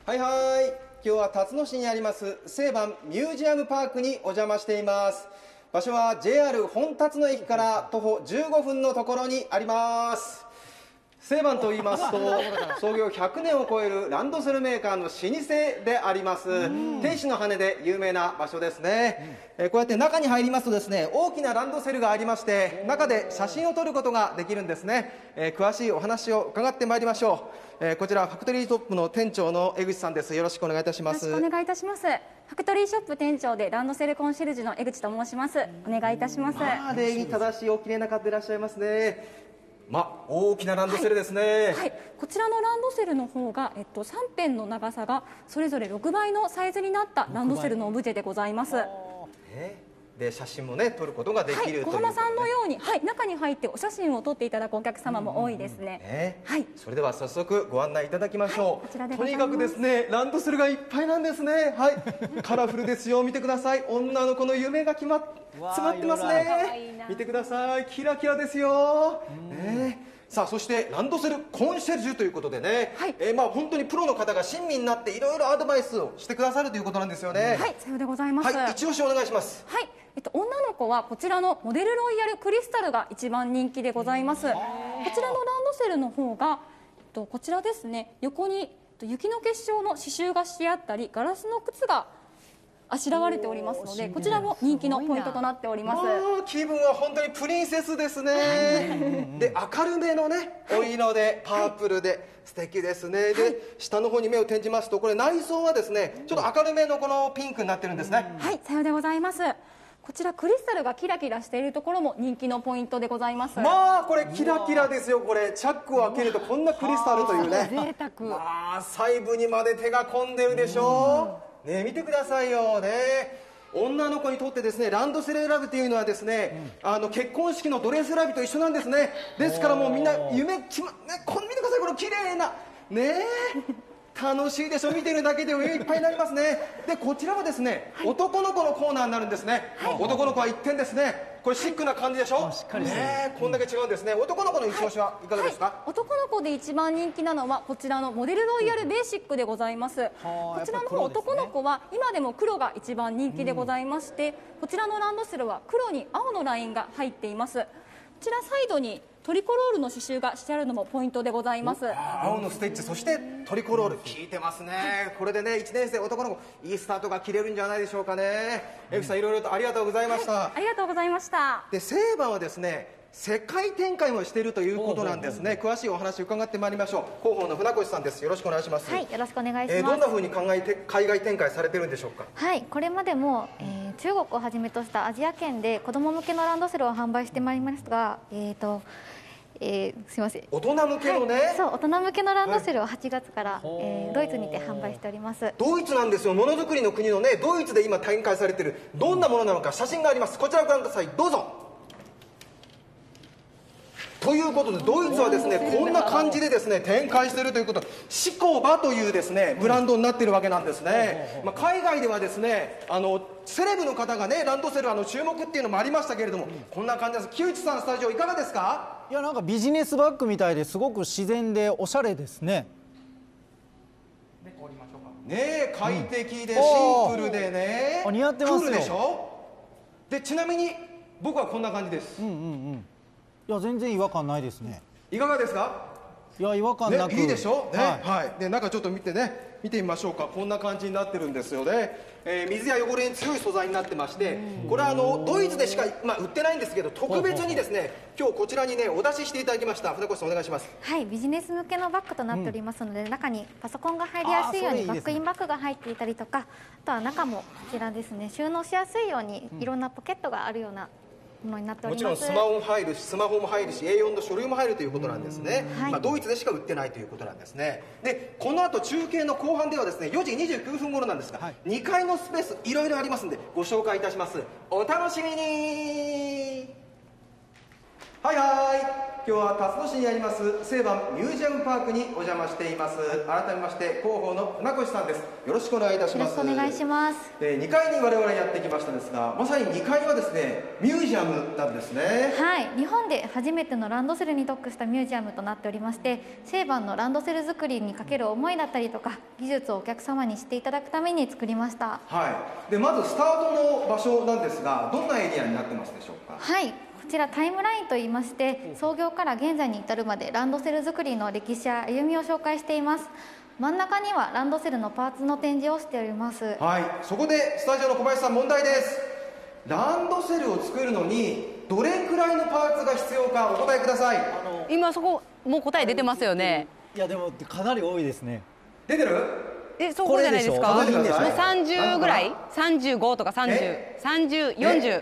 はいはい、今日は辰野市にあります西坂ミュージアムパークにお邪魔しています。場所は JR 本辰野駅から徒歩15分のところにあります。西坂と言いますと創業100年を超えるランドセルメーカーの老舗であります天使の羽で有名な場所ですね。こうやって中に入りますとですね、大きなランドセルがありまして、中で写真を撮ることができるんですね。詳しいお話を伺ってまいりましょう。こちらファクトリーショップの店長の江口さんです。よろしくお願いいたします。 よろしくお願いいたします。ファクトリーショップ店長でランドセルコンシェルジュの江口と申します。お願いいたします。 礼儀正しいお綺麗な方でいらっしゃいますね。大きなランドセルですね。 はい、こちらのランドセルの方が、3辺の長さがそれぞれ6倍のサイズになったランドセルのオブジェでございます。 で写真もね撮ることができるという、 小浜さんのように、中に入ってお写真を撮っていただくお客様も多いですね。 それでは早速ご案内いただきましょう。 こちらでとにかくですね、ランドセルがいっぱいなんですね。カラフルですよ。見てください。女の子の夢が詰まってますね。見てください。キラキラですよ。さあ、そしてランドセルコンシェルジュということでね、本当にプロの方が親身になっていろいろアドバイスをしてくださるということなんですよね。 はい、さようでございます。 一押しお願いします。 女の子はこちらのモデルロイヤルクリスタルが一番人気でございます。こちらのランドセルの方が、こちらですね、横に雪の結晶の刺繍がしてあったり、ガラスの靴があしらわれておりますので、こちらも人気のポイントとなっております。 気分は本当にプリンセスですね。で、明るめのね、お色でパープルで素敵ですね。で、下の方に目を転じますと、これ内装はですね、ちょっと明るめのこのピンクになってるんですね。 はい、さようでございます。こちらクリスタルがキラキラしているところも人気のポイントでございます。 これキラキラですよ。これチャックを開けるとこんなクリスタルというね、 贅沢。 細部にまで手が込んでるでしょう。ね、見てくださいよね。女の子にとってですね、ランドセル選ぶというのはですね、結婚式のドレス選びと一緒なんですね。ですからもうみんな夢見てください。この綺麗なね楽しいでしょ。見てるだけでお湯いっぱいになりますね。で、こちらはですね、男の子のコーナーになるんですね。男の子は一点ですね。これシックな感じでしょ。こんだけ違うんですね。男の子の一押しはいかがですか。 男の子で一番人気なのはこちらのモデルロイヤルベーシックでございます。こちらの方、男の子は今でも黒が一番人気でございまして、こちらのランドセルは黒に青のラインが入っています。こちらサイドにトリコロールの刺繍がしてあるのもポイントでございます。 青のステッチ、そしてトリコロール、効いてますね。これでね、1年生男の子いいスタートが切れるんじゃないでしょうかね。江口さん、いろいろとありがとうございました。 ありがとうございました。 で、西坂はですね、世界展開もしているということなんですね。詳しいお話を伺ってまいりましょう。広報の船越さんです。よろしくお願いします。 はい、よろしくお願いします。 どんな風に海外展開されてるんでしょうか。 はい、これまでも、中国をはじめとしたアジア圏で子ども向けのランドセルを販売してまいりましたが、すみません、 大人向けのね、 そう、大人向けのランドセルを8月から、ドイツにて販売しております。 ドイツなんですよ。ものづくりの国のね、ドイツで今展開されているどんなものなのか写真があります。こちらをご覧ください。どうぞ。ということで、ドイツはですね、こんな感じでですね展開しているということ、シコバというですねブランドになっているわけなんですね。海外ではですね、セレブの方がねランドセル注目っていうのもありましたけれども、こんな感じです。木内さん、スタジオいかがですか。 いや、なんかビジネスバッグみたいですごく自然でおしゃれですね。 ね、快適でシンプルでね、 似合ってますよ。 クールでしょ。で、ちなみに僕はこんな感じです。 いや、全然違和感ないですね。 いかがですか。 いや、違和感なく、 いいでしょ。で、中ちょっと見てみましょうか。こんな感じになってるんですよね。水や汚れに強い素材になってまして、これはドイツでしか、売ってないんですけど、特別にですね今日こちらにねお出ししていただきました。船越さん、お願いします。 はい、ビジネス向けのバッグとなっておりますので、中にパソコンが入りやすいようにバックインバッグが入っていたりとか、あとは中もこちらですね、収納しやすいようにいろんなポケットがあるようなものになっております。 もちろんスマホも入るし、スマホも入るし、A4 の書類も入るということなんですね。ドイツでしか売ってないということなんですね。で、この後中継の後半ではですね、4時29分頃なんですが、2階のスペースいろいろありますんでご紹介いたします。お楽しみに。はいはい。 今日は辰野市にあります西番ミュージアムパークにお邪魔しています。改めまして広報の船越さんです。よろしくお願いいたします。 よろしくお願いします。 2階に我々やってきましたですが、まさに2階はですねミュージアムなんですね。 はい、日本で初めてのランドセルに特化したミュージアムとなっておりまして、西番のランドセル作りにかける思いだったりとか技術をお客様に知っていただくために作りました。 はい。でまずスタートの場所なんですが、どんなエリアになってますでしょうか。 はい、こちらタイムラインといいまして、創業から現在に至るまでランドセル作りの歴史や歩みを紹介しています。真ん中にはランドセルのパーツの展示をしております。 はい、そこでスタジオの小林さん、問題です。ランドセルを作るのにどれくらいのパーツが必要かお答えください。 今そこもう答え出てますよね。 いやでもかなり多いですね。 出てる？ そこじゃないですか。 これでしょ？ もう30ぐらい？35とか30、30、40。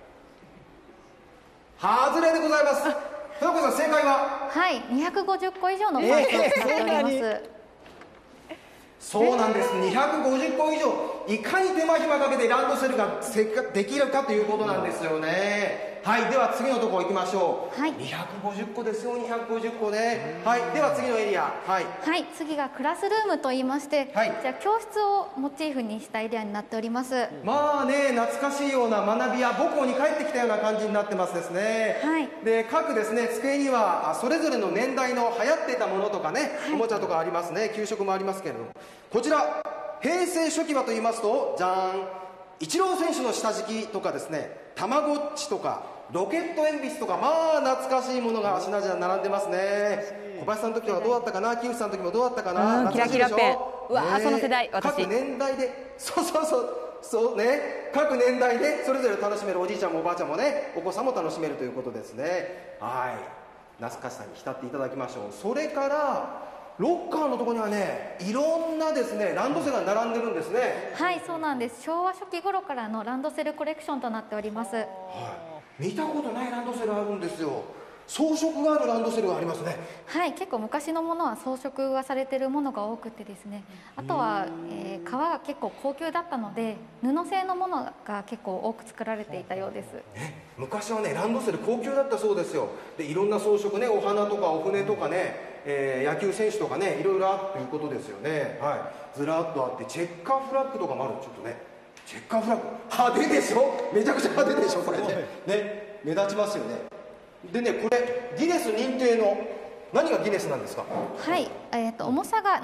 外れでございます。船越さん、正解は？ はい、250個以上のパーツを使っております。 そうなんです。250個以上、いかに手間暇かけてランドセルができるかということなんですよね。はい、では次のところ行きましょう。 はい、 250個ですよ、250個ね。はい、では次のエリア。はい、 はい、次がクラスルームといいまして、 はい、 じゃあ教室をモチーフにしたエリアになっております。 まあね、懐かしいような学びや母校に帰ってきたような感じになってますですね。 はい、 で各ですね机にはそれぞれの年代の流行っていたものとかね、おもちゃとかありますね。給食もありますけれども、こちら平成初期はと言いますと、じゃーん、イチロー選手の下敷きとかですね、たまごっちとかロケット鉛筆とか、まあ懐かしいものが品々並んでますね。小林さんの時はどうだったかな、木内さんの時もどうだったかな。 キラキラペン、うわー、その世代。私各年代でそうね、各年代でそれぞれ楽しめる。おじいちゃんもおばあちゃんもね、お子さんも楽しめるということですね。はい、懐かしさに浸っていただきましょう。それからロッカーのところにはね、いろんなですねランドセルが並んでるんですね。 はい、そうなんです。昭和初期頃からのランドセルコレクションとなっております。はい、 見たことないランドセルあるんですよ。装飾があるランドセルがありますね。 はい、結構昔のものは装飾がされているものが多くてですね、あとは、革が結構高級だったので布製のものが結構多く作られていたようです。 昔はねランドセル高級だったそうですよ。でいろんな装飾ね、お花とかお船とかね、野球選手とかね、いろいろあるということですよね。はい、ずらっとあってチェッカーフラッグとかもある。ちょっとね、チェッカーフラッグ派手でしょ。めちゃくちゃ派手でしょこれね。目立ちますよね。でね、これギネス認定の、何がギネスなんですか。 はい、重さが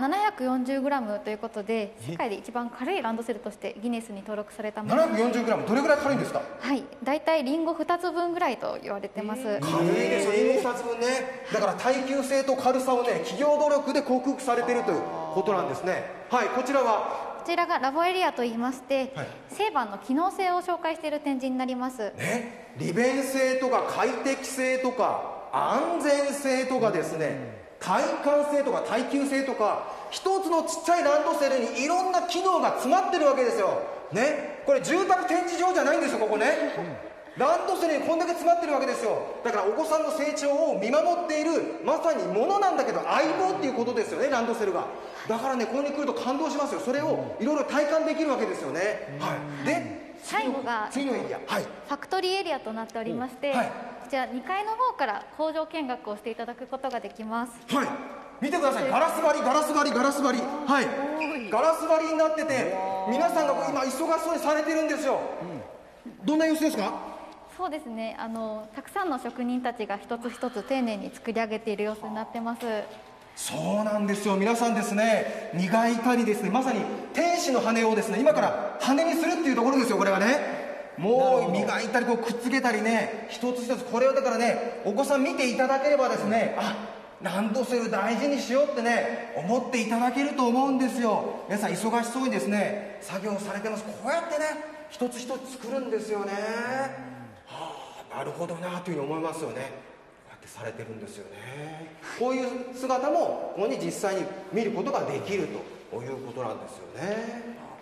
740g ということで、世界で一番軽いランドセルとしてギネスに登録されたもの。 740g、どれぐらい軽いんですか。 はい、だいたいリンゴ2つ分ぐらいと言われてます。 軽いですよ、リンゴ2つ分ね。だから耐久性と軽さをね、企業努力で克服されているということなんですね。はい、こちらはこちらがラボエリアといいまして、はい、西番の機能性を紹介している展示になります、 ね、利便性とか快適性とか安全性とかですね、耐寒性とか耐久性とか、一つのちっちゃいランドセルにいろんな機能が詰まってるわけですよ、ね、これ住宅展示場じゃないんですよここね、ランドセルにこんだけ詰まってるわけですよ。だからお子さんの成長を見守っているまさにものなんだけど相棒っていうことですよね、ランドセルが。だからね、ここに来ると感動しますよ。それをいろいろ体感できるわけですよね。はい、で最後が次のエリア、はい、 ファクトリーエリアとなっておりまして、はい、こちら2階の方から工場見学をしていただくことができます。 はい、見てください、ガラス張りガラス張りガラス張り、はい、ガラス張りになってて、皆さんが今忙しそうにされてるんですよ。どんな様子ですか。 そうですね、たくさんの職人たちが一つ一つ丁寧に作り上げている様子になってます。 そうなんですよ、皆さんですね、磨いたりですね、まさに天使の羽をですね、今から羽にするっていうところですよ、これはね。もう磨いたりこうくっつけたりね、一つ一つ、これをだからね、お子さん見ていただければですね、あ、ランドセル大事にしようってね、思っていただけると思うんですよ。皆さん忙しそうにですね作業されてます。こうやってね一つ一つ作るんですよね。はあ、なるほどなというふうに思いますよね。されてるんですよね。こういう姿もここに実際に見ることができるということなんですよね。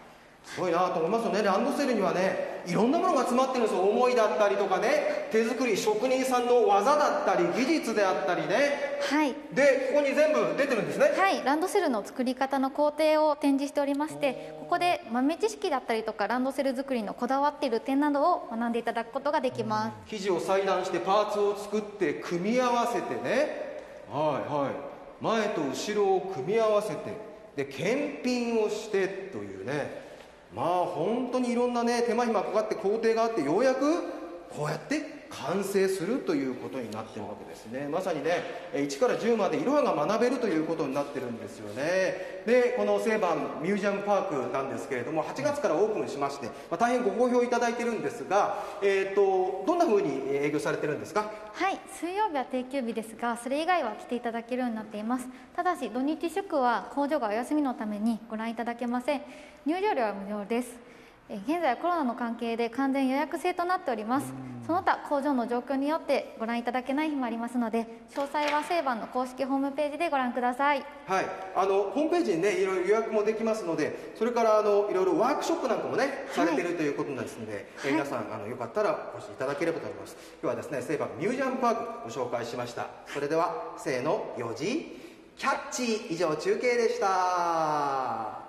すごいなと思いますよね。ランドセルにはね、いろんなものが詰まってるんですよ。思いだったりとかね、手作り職人さんの技だったり技術であったりね。 はい。 でここに全部出てるんですね。 はい、ランドセルの作り方の工程を展示しておりまして、ここで豆知識だったりとかランドセル作りのこだわっている点などを学んでいただくことができます。 生地を裁断してパーツを作って組み合わせてね、前と後ろを組み合わせて、で検品をしてというね、本当にいろんなね手間暇かかって工程があって、ようやくこうやって完成するということになってるわけですね。まさにね1から10までいろはが学べるということになってるんですよね。でこのセイバンミュージアムパークなんですけれども、8月からオープンしまして、大変ご好評いただいてるんですが、どんな風に営業されてるんですか？ はい、水曜日は定休日ですが、それ以外は来ていただけるようになっています。ただし土日祝は工場がお休みのためにご覧いただけません。入場料は無料です。現在はコロナの関係で完全予約制となっております。その他工場の状況によってご覧いただけない日もありますので、詳細はセイバンの公式ホームページでご覧ください。 はい、ホームページにねいろいろ予約もできますので、それからいろいろワークショップなんかもねされてるということですので、皆さんよかったらお越しいただければと思います。今日はですねセイバンミュージアムパークご紹介しました。それではせーの、4時キャッチ以上中継でした。